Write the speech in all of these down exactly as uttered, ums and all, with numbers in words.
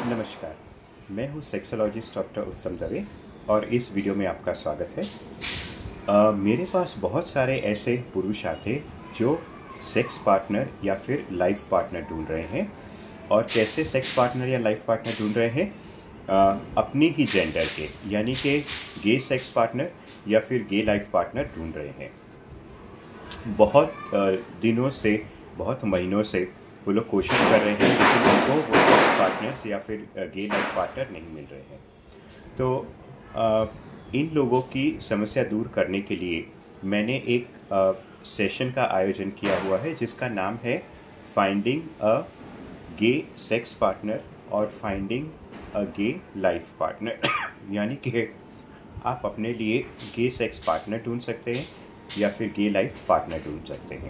नमस्कार, मैं हूँ सेक्सोलॉजिस्ट डॉक्टर उत्तम दवे और इस वीडियो में आपका स्वागत है। uh, मेरे पास बहुत सारे ऐसे पुरुष आते जो सेक्स पार्टनर या फिर लाइफ पार्टनर ढूंढ रहे हैं। और कैसे सेक्स पार्टनर या लाइफ पार्टनर ढूंढ रहे हैं? uh, अपनी ही जेंडर के, यानी कि गे सेक्स पार्टनर या फिर गे लाइफ पार्टनर ढूंढ रहे हैं। बहुत uh, दिनों से, बहुत महीनों से वो लोग कोशिश कर रहे हैं, लेकिन उनको वो सेक्स पार्टनर्स या फिर गे लाइफ पार्टनर नहीं मिल रहे हैं। तो आ, इन लोगों की समस्या दूर करने के लिए मैंने एक आ, सेशन का आयोजन किया हुआ है जिसका नाम है finding a gay sex partner और finding a gay life partner. यानी कि आप अपने लिए गे सेक्स पार्टनर ढूंढ सकते हैं या फिर गे लाइफ पार्टनर ढूंढ सकते हैं।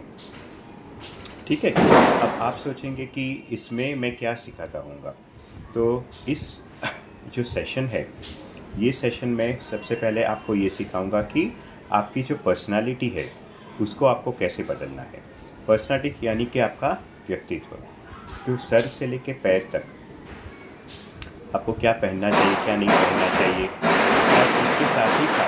ठीक है, अब आप सोचेंगे कि इसमें मैं क्या सिखाता हूँगा। तो इस जो सेशन है, ये सेशन में सबसे पहले आपको ये सिखाऊंगा कि आपकी जो पर्सनालिटी है उसको आपको कैसे बदलना है। पर्सनालिटी यानी कि आपका व्यक्तित्व, तो सर से लेके पैर तक आपको क्या पहनना चाहिए, क्या नहीं पहनना चाहिए, और इसके साथ ही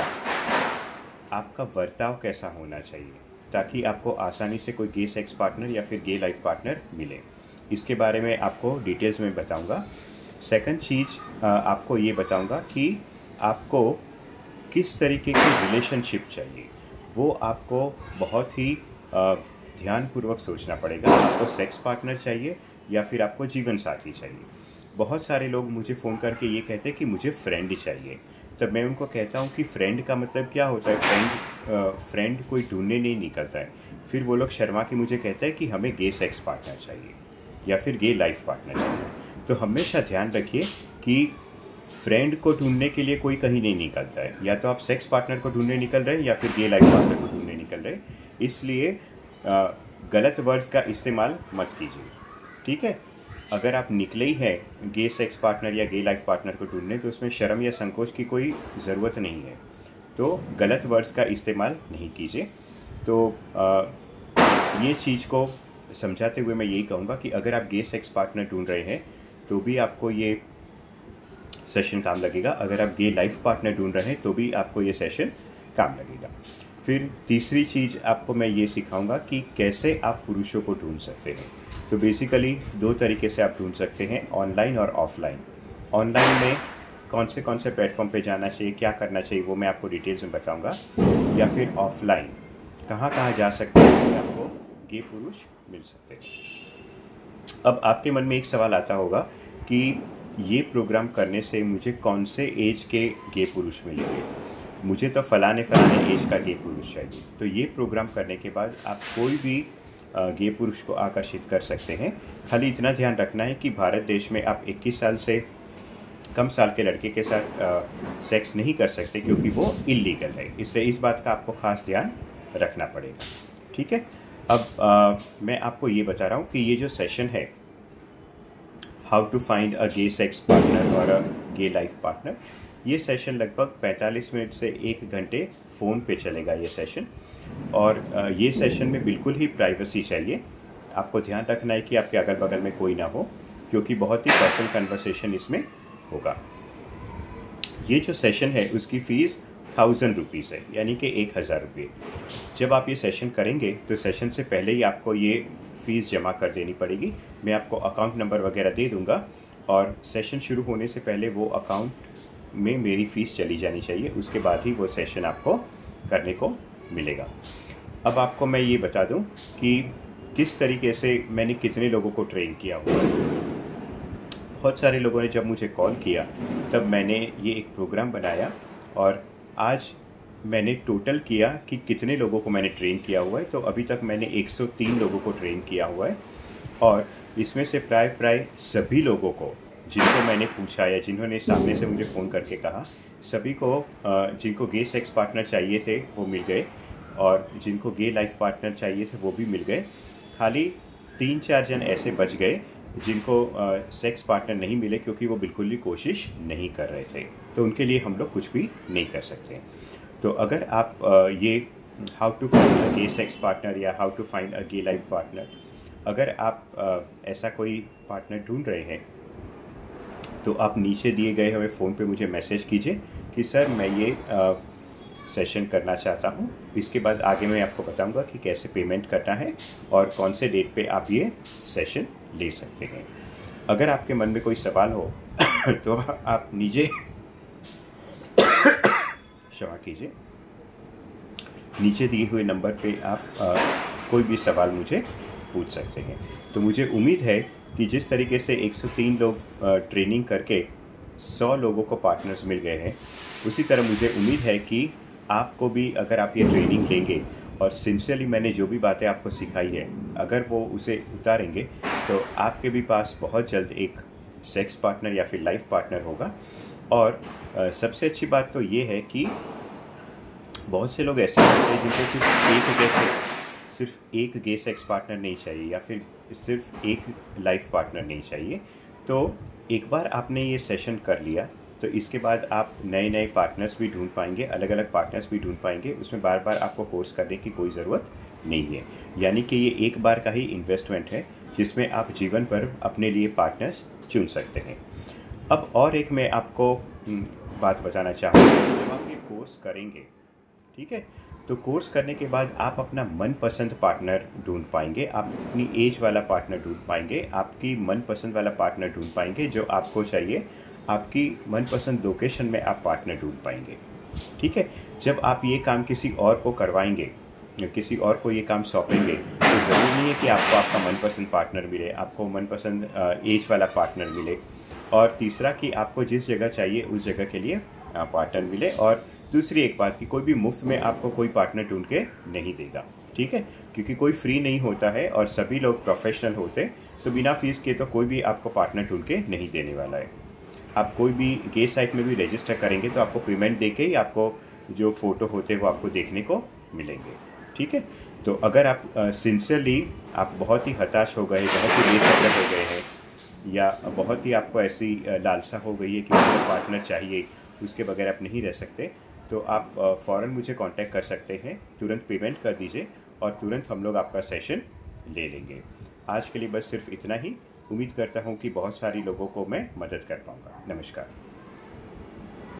साथ आपका बर्ताव कैसा होना चाहिए ताकि आपको आसानी से कोई गे सेक्स पार्टनर या फिर गे लाइफ पार्टनर मिले। इसके बारे में आपको डिटेल्स में बताऊंगा। सेकंड चीज़ आपको ये बताऊंगा कि आपको किस तरीके की रिलेशनशिप चाहिए। वो आपको बहुत ही ध्यानपूर्वक सोचना पड़ेगा। आपको सेक्स पार्टनर चाहिए या फिर आपको जीवन साथी चाहिए। बहुत सारे लोग मुझे फ़ोन करके ये कहते हैं कि मुझे फ्रेंड चाहिए। तब मैं उनको कहता हूँ कि फ्रेंड का मतलब क्या होता है। फ्रेंड फ्रेंड कोई ढूंढने नहीं निकलता है। फिर वो लोग शर्मा के मुझे कहते हैं कि हमें गे सेक्स पार्टनर चाहिए या फिर गे लाइफ पार्टनर चाहिए। तो हमेशा ध्यान रखिए कि फ्रेंड को ढूंढने के लिए कोई कहीं नहीं निकलता है। या तो आप सेक्स पार्टनर को ढूंढने निकल रहे हैं या फिर गे लाइफ पार्टनर को ढूंढने निकल रहे हैं। इसलिए गलत वर्ड्स का इस्तेमाल मत कीजिए। ठीक है, अगर आप निकले ही हैं गे सेक्स पार्टनर या गे लाइफ पार्टनर को ढूंढने, तो उसमें शर्म या संकोच की कोई ज़रूरत नहीं है। तो गलत वर्ड्स का इस्तेमाल नहीं कीजिए। तो आ, ये चीज़ को समझाते हुए मैं यही कहूँगा कि अगर आप गे सेक्स पार्टनर ढूंढ रहे हैं तो भी आपको ये सेशन काम लगेगा। अगर आप गे लाइफ पार्टनर ढूंढ रहे हैं तो भी आपको ये सेशन काम लगेगा। फिर तीसरी चीज़ आपको मैं ये सिखाऊंगा कि कैसे आप पुरुषों को ढूंढ सकते हैं। तो बेसिकली दो तरीके से आप ढूंढ सकते हैं, ऑनलाइन और ऑफलाइन। ऑनलाइन में कौन से कौन से प्लेटफॉर्म पे जाना चाहिए, क्या करना चाहिए, वो मैं आपको डिटेल्स में बताऊंगा। या फिर ऑफलाइन कहाँ कहाँ जा सकते हैं आपको गे पुरुष मिल सकते हैं। अब आपके मन में एक सवाल आता होगा कि ये प्रोग्राम करने से मुझे कौन से एज के गे पुरुष मिलेंगे। मुझे तो फलाने फलाने एज का गे पुरुष चाहिए। तो ये प्रोग्राम करने के बाद आप कोई भी गे पुरुष को आकर्षित कर सकते हैं। खाली इतना ध्यान रखना है कि भारत देश में आप इक्कीस साल से कम साल के लड़के के साथ आ, सेक्स नहीं कर सकते, क्योंकि वो इलीगल है। इसलिए इस बात का आपको खास ध्यान रखना पड़ेगा। ठीक है, अब आ, मैं आपको ये बता रहा हूँ कि ये जो सेशन है, how to find a gay sex partner और अ गे लाइफ पार्टनर, ये सेशन लगभग पैंतालीस मिनट से एक घंटे फ़ोन पे चलेगा ये सेशन। और ये सेशन में बिल्कुल ही प्राइवेसी चाहिए। आपको ध्यान रखना है कि आपके अगल बगल में कोई ना हो, क्योंकि बहुत ही पर्सनल कन्वर्सेशन इसमें होगा। ये जो सेशन है उसकी फ़ीस थाउजेंड रुपीज़ है, यानी कि एक हज़ार रुपये। जब आप ये सेशन करेंगे तो सेशन से पहले ही आपको ये फ़ीस जमा कर देनी पड़ेगी। मैं आपको अकाउंट नंबर वगैरह दे दूँगा और सेशन शुरू होने से पहले वो अकाउंट में मेरी फ़ीस चली जानी चाहिए। उसके बाद ही वो सेशन आपको करने को मिलेगा। अब आपको मैं ये बता दूं कि किस तरीके से मैंने कितने लोगों को ट्रेन किया हुआ है। बहुत सारे लोगों ने जब मुझे कॉल किया तब मैंने ये एक प्रोग्राम बनाया और आज मैंने टोटल किया कि कितने लोगों को मैंने ट्रेन किया हुआ है। तो अभी तक मैंने एक सौ तीन लोगों को ट्रेन किया हुआ है और इसमें से प्राय प्राय सभी लोगों को, जिनको मैंने पूछा या जिन्होंने सामने से मुझे फ़ोन करके कहा, सभी को जिनको गे सेक्स पार्टनर चाहिए थे वो मिल गए और जिनको गे लाइफ पार्टनर चाहिए थे वो भी मिल गए। खाली तीन चार जन ऐसे बच गए जिनको सेक्स पार्टनर नहीं मिले, क्योंकि वो बिल्कुल भी कोशिश नहीं कर रहे थे। तो उनके लिए हम लोग कुछ भी नहीं कर सकते। तो अगर आप ये how to find a gay sex partner या how to find a gay life partner, अगर आप ऐसा कोई पार्टनर ढूंढ रहे हैं तो आप नीचे दिए गए हुए फ़ोन पे मुझे मैसेज कीजिए कि सर मैं ये आ, सेशन करना चाहता हूँ। इसके बाद आगे मैं आपको बताऊँगा कि कैसे पेमेंट करना है और कौन से डेट पे आप ये सेशन ले सकते हैं। अगर आपके मन में कोई सवाल हो तो आप नीचे क्षमा कीजिए, नीचे दिए हुए नंबर पे आप आ, कोई भी सवाल मुझे पूछ सकते हैं। तो मुझे उम्मीद है कि जिस तरीके से एक सौ तीन लोग आ, ट्रेनिंग करके सौ लोगों को पार्टनर्स मिल गए हैं, उसी तरह मुझे उम्मीद है कि आपको भी, अगर आप ये ट्रेनिंग लेंगे और सिंसियरली मैंने जो भी बातें आपको सिखाई है, अगर वो उसे उतारेंगे तो आपके भी पास बहुत जल्द एक सेक्स पार्टनर या फिर लाइफ पार्टनर होगा। और आ, सबसे अच्छी बात तो ये है कि बहुत से लोग ऐसे होते हैं जिनको सिर्फ एक गे सिर्फ एक गे सेक्स पार्टनर नहीं चाहिए या फिर सिर्फ एक लाइफ पार्टनर नहीं चाहिए। तो एक बार आपने ये सेशन कर लिया तो इसके बाद आप नए नए पार्टनर्स भी ढूंढ पाएंगे, अलग अलग पार्टनर्स भी ढूंढ पाएंगे। उसमें बार बार आपको कोर्स करने की कोई ज़रूरत नहीं है। यानी कि ये एक बार का ही इन्वेस्टमेंट है जिसमें आप जीवन भर अपने लिए पार्टनर्स चुन सकते हैं। अब और एक मैं आपको बात बताना चाहूँगा, जब आप ये कोर्स करेंगे, ठीक है, तो कोर्स करने के बाद आप अपना मनपसंद पार्टनर ढूंढ पाएंगे, आप अपनी एज वाला पार्टनर ढूंढ पाएंगे, आपकी मनपसंद वाला पार्टनर ढूंढ पाएंगे जो आपको चाहिए, आपकी मनपसंद लोकेशन में आप पार्टनर ढूंढ पाएंगे। ठीक है, जब आप ये काम किसी और को करवाएंगे या किसी और को ये काम सौंपेंगे तो ज़रूरी नहीं है कि आपको आपका मनपसंद पार्टनर मिले, आपको मनपसंद एज वाला पार्टनर मिले। और तीसरा कि आपको जिस जगह चाहिए उस जगह के लिए पार्टनर मिले। और दूसरी एक बात कि कोई भी मुफ्त में आपको कोई पार्टनर ढूंढ के नहीं देगा, ठीक है, क्योंकि कोई फ्री नहीं होता है और सभी लोग प्रोफेशनल होते, तो बिना फीस के तो कोई भी आपको पार्टनर ढूंढ के नहीं देने वाला है। आप कोई भी गे साइट में भी रजिस्टर करेंगे तो आपको पेमेंट दे के ही आपको जो फ़ोटो होते हैं वो आपको देखने को मिलेंगे। ठीक है, तो अगर आप सिंसियरली आप बहुत ही हताश हो गए, बहुत ही बेफिक्र हो गए हैं या बहुत ही आपको ऐसी लालसा हो गई है कि मुझे पार्टनर चाहिए, उसके बगैर आप नहीं रह सकते, तो आप फ़ौरन मुझे कांटेक्ट कर सकते हैं, तुरंत पेमेंट कर दीजिए और तुरंत हम लोग आपका सेशन ले लेंगे। आज के लिए बस सिर्फ इतना ही। उम्मीद करता हूँ कि बहुत सारी लोगों को मैं मदद कर पाऊँगा। नमस्कार।